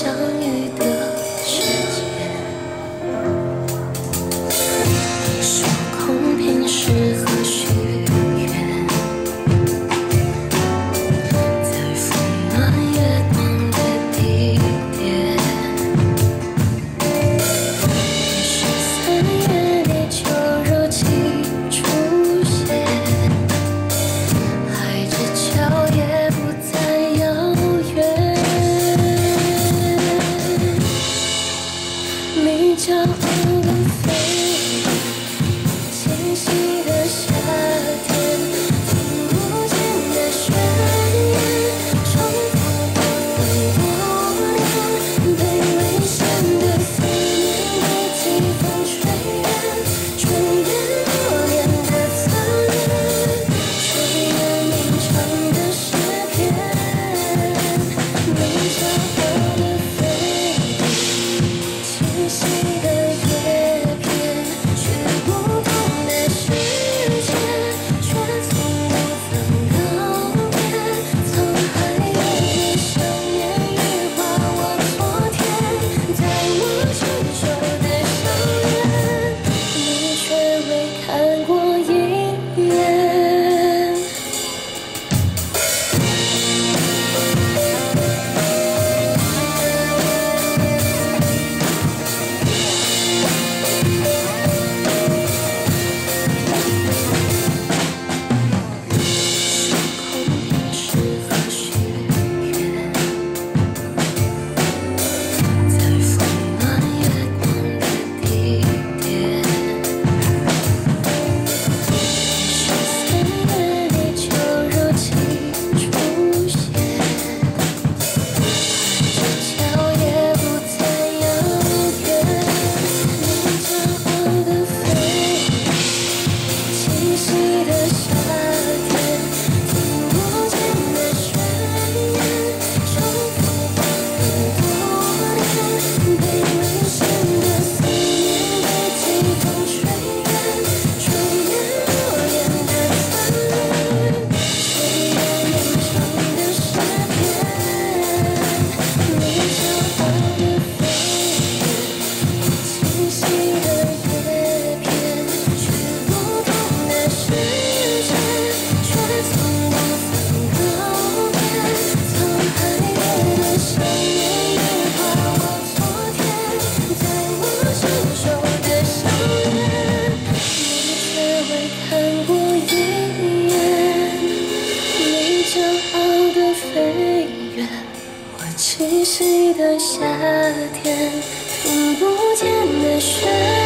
相遇的世界，说空瓶适合许愿，在风暖月光的地点，也许3月里就如期出现，海之角也不再遥远。你骄傲的飞远，清晰的夏天，听不见的宣言，重复的很多年，被危险的思念被季风吹远，吹远多年的侧脸，吹远鸣唱的诗篇。你骄傲的飞远，清晰的叶片，去不同的世界，却从不曾告别。从海洋的想念羽化我昨天，在我成熟的校园，你却未看过一眼。说空瓶适合许愿，在风暖月光的地点，也许3月里就如期出现，海之角也不再遥远。你骄傲的飞远，清晰的夏天，听不见的宣言，重复过很多年，被危险的思念被季风吹远，吹远多年的侧脸，吹远鸣唱的诗篇。你骄傲的飞远，清晰的叶片，去不同的世界，却从不曾告别。从海边的想念羽化我昨天，在我成熟的校园，你却未看过一眼。你骄傲的飞远，我栖息的夏天，听不见的宣